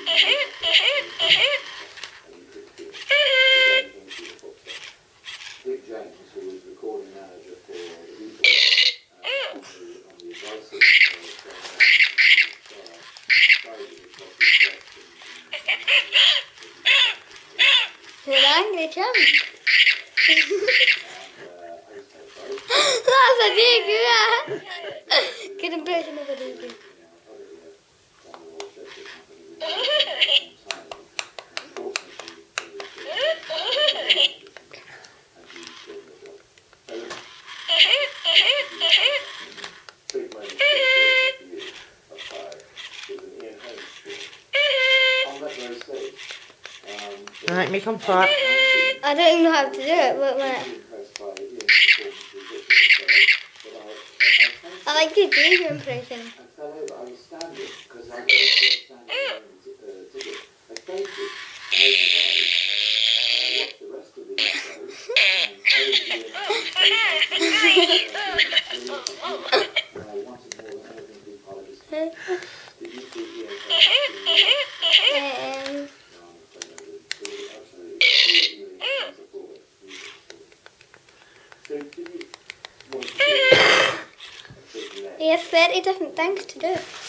Dick James, who was recording manager for the Beatles, on the advice of Hur angry kan That's a big one. Get him back in the video. Right, make them fart. I don't even know how to do it, but when I like to do your impression. I fell over. I was standing because I was standing ticket. I fainted. I watched the rest of the episode and I wanted more than anything to be part of this. Did you see He has 30 different things to do.